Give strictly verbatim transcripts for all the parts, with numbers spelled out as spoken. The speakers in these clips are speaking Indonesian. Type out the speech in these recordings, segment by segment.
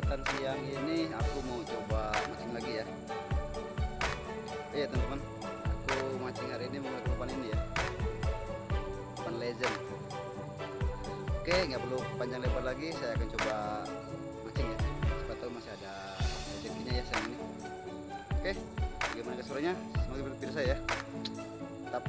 kesempatan siang ini aku mau coba mancing lagi ya. Iya teman-teman, aku mancing hari ini menggunakan umpan ini ya, umpan legend. Oke, nggak perlu panjang lebar lagi, saya akan coba mancing ya. Siapa tahu masih ada rezekinya ya siang ini. Oke, bagaimana keseruannya? Semoga berpilih saya ya. Tetap.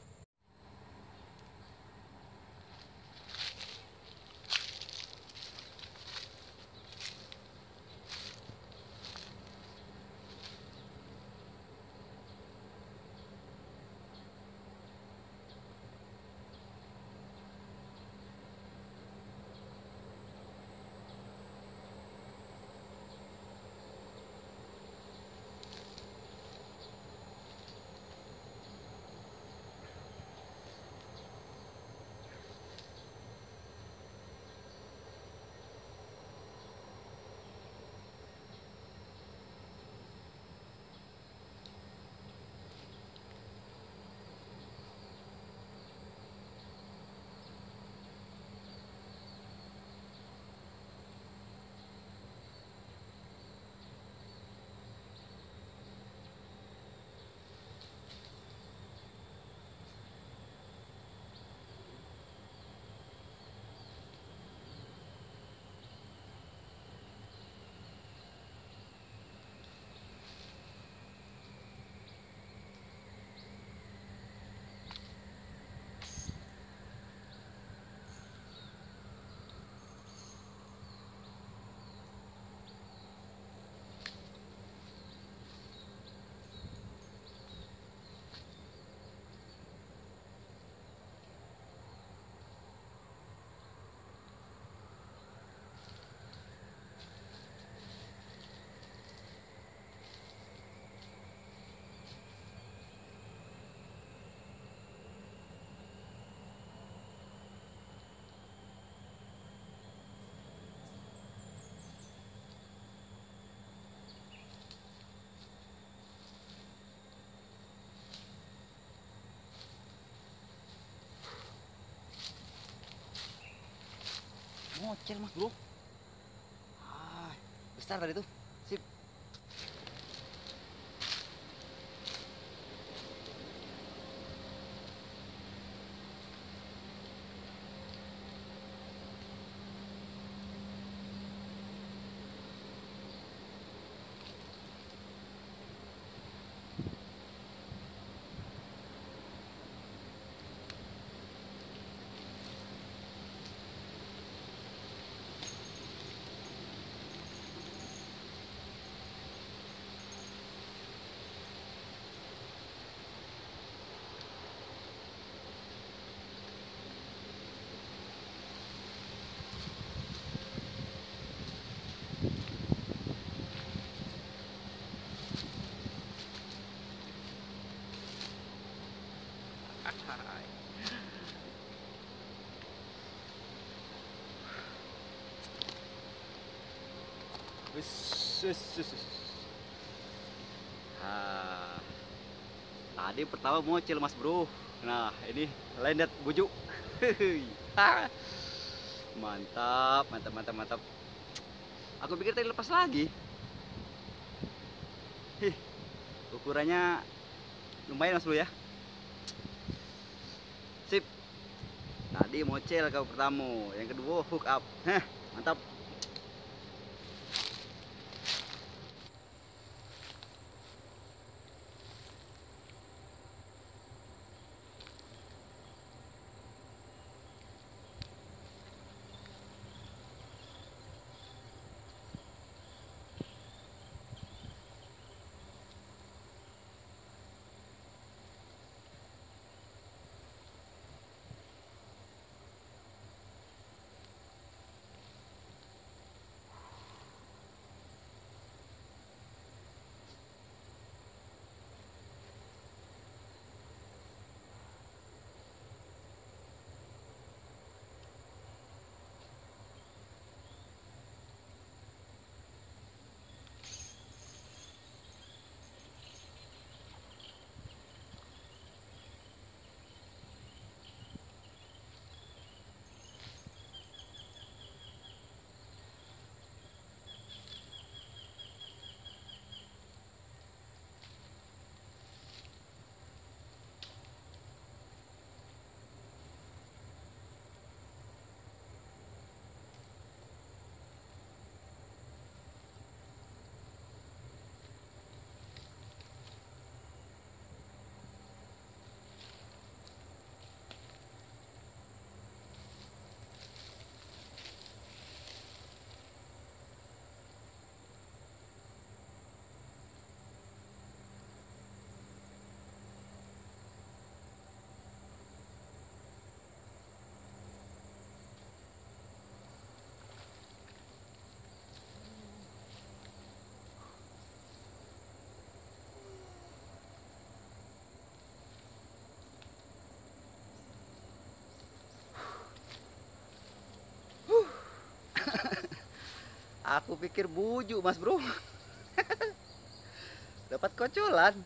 Mocel mas bro, ah, besar tadi tuh, sip. Wis, wis, wis, wis. Ah, tadi pertama mocel mas bro. Nah ini landet bujuk. Ah, mantap, mantap, mantap, mantap. Aku pikir tadi lepas lagi. Hih, ukurannya lumayan mas bro ya. Sip. Tadi mocel kau pertama, yang kedua hook up. Heh, mantap. Aku pikir bujuk mas bro. Dapat kocolan.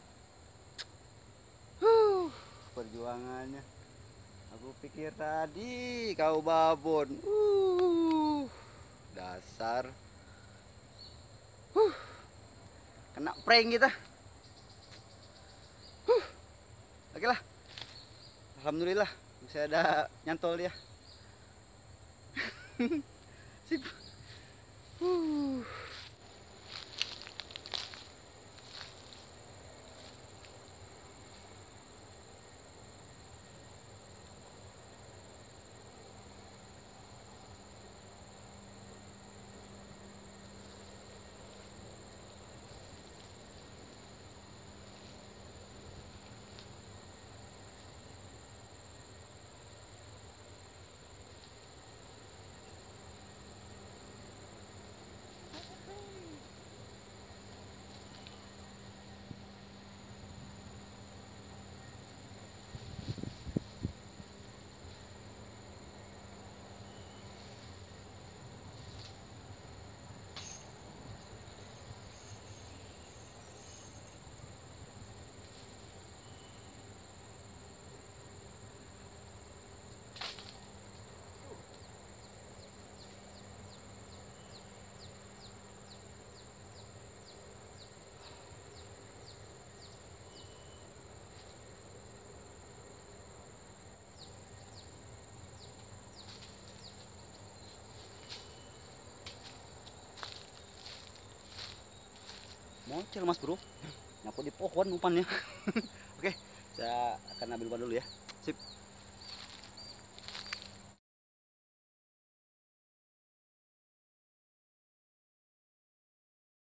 Huh, perjuangannya. Aku pikir tadi kau babon. Uh, dasar. Huh, kena prank kita. Huh, oke lah. Alhamdulillah saya ada nyantol dia. Sip. Uh. Moncel mas bro, nyangkut di pohon umpannya. Oke, saya akan ambil umpan dulu ya. Sip.